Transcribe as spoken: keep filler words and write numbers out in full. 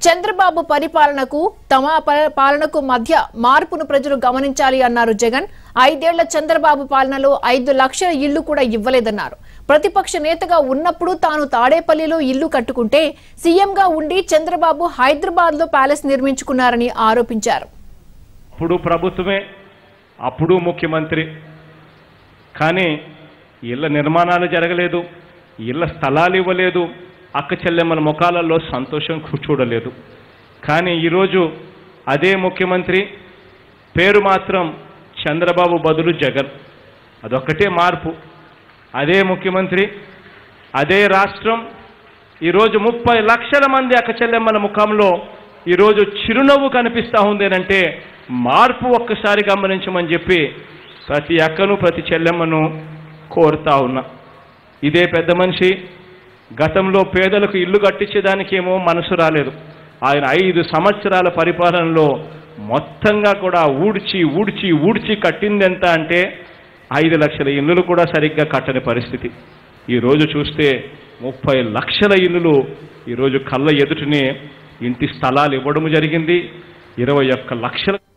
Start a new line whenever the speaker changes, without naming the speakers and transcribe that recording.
చంద్రబాబు పరిపాలనకు తమ పాలనకు మధ్య మార్పును ప్రజలు గమనించాలి అన్నారు జగన్. ఐదేళ్ల చంద్రబాబు పాలనలో ఐదు లక్షల ఇళ్లు కూడా ఇవ్వలేదన్నారు. ప్రతిపక్ష నేతగా ఉన్నప్పుడు తాను తాడేపల్లిలో ఇల్లు కట్టుకుంటే సీఎంగా ఉండి చంద్రబాబు హైదరాబాద్ లో ప్యాలెస్ నిర్మించుకున్నారని ఆరోపించారు.
అప్పుడు ప్రభుత్వమే, అప్పుడు ముఖ్యమంత్రి, కానీ ఇళ్ల నిర్మాణాలు జరగలేదు, ఇళ్ల స్థలాలు ఇవ్వలేదు, అక్క చెల్లెమ్మల ముఖాలలో సంతోషం చూడలేదు. కానీ ఈరోజు అదే ముఖ్యమంత్రి, పేరు మాత్రం చంద్రబాబు బదులు జగన్, అదొక్కటే మార్పు. అదే ముఖ్యమంత్రి, అదే రాష్ట్రం. ఈరోజు ముప్పై లక్షల మంది అక్క చెల్లెమ్మల ముఖంలో ఈరోజు చిరునవ్వు కనిపిస్తూ ఉందేనంటే మార్పు ఒక్కసారి గమనించమని చెప్పి ప్రతి అక్కను ప్రతి చెల్లెమ్మను కోరుతా ఉన్నా. ఇదే పెద్ద మనిషి గతంలో పేదలకు ఇల్లు కట్టించేదానికి ఏమో మనసు రాలేదు. ఆయన ఐదు సంవత్సరాల పరిపాలనలో మొత్తంగా కూడా ఊడ్చి ఊడ్చి ఊడ్చి కట్టింది ఎంత అంటే ఐదు లక్షల ఇల్లులు కూడా సరిగ్గా కట్టని పరిస్థితి. ఈరోజు చూస్తే ముప్పై లక్షల ఇల్లులు ఈరోజు కళ్ళ ఎదుటనే ఇంటి స్థలాలు ఇవ్వడం జరిగింది. ఇరవై ఒక్క లక్షల